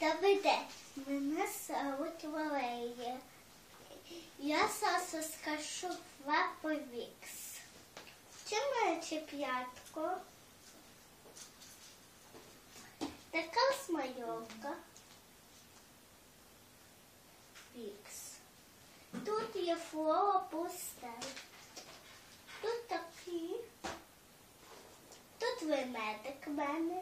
Добрий день, мене звуть Валерія. Я сосиска Шуфлапа-Вікс. Це моє чіплятко. Така смальовка. Вікс. Тут є флора пустель. Тут такі. Тут ведмедик в мене.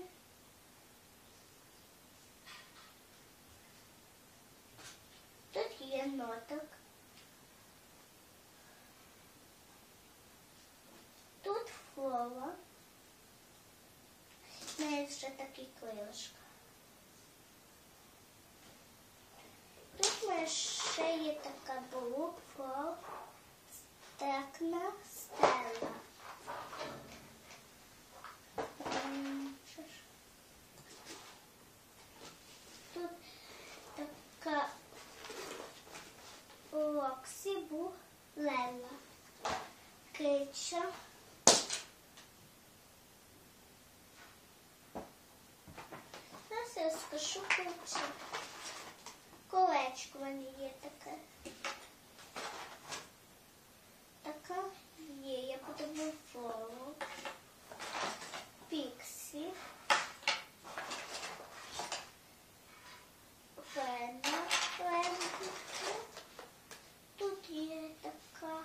Тут є ноток. Тут флора. В неї ще такі крилишка. Тут в мене ще є така буква, стекна, стела. Тут така Роксі Лела, Кича, зараз я скажу куча. Колечко в мене є таке. Така є, я подобаю флору. Піксі. Вена. Тут є така.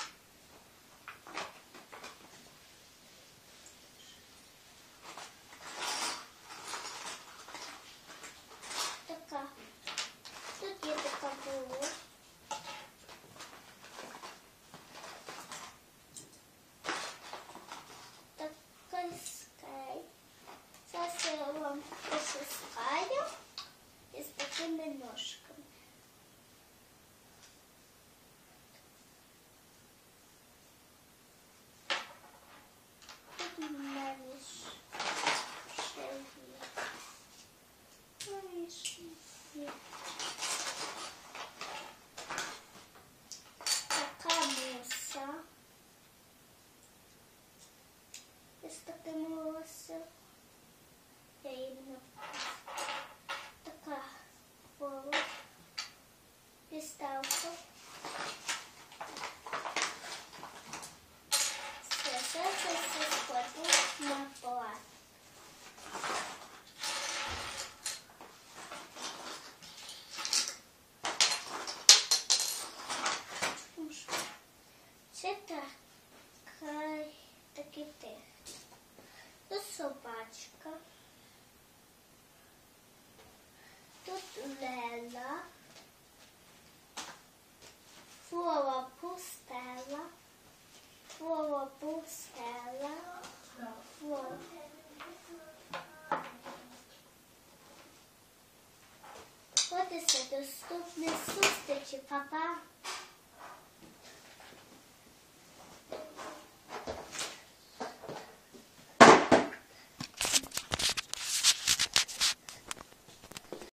Тут є така була. Така скай. Зараз я вам посискаю із такими ножками. Тут у мене ще є. Така муса. Із таким волоссям. Я її не така волос. Підставка. Все складу на плат. Це такий тих. Тут собачка. Тут Лела. Флора пустела. Флора пустела. Флора. От і все. Доступні зустрічі, папа.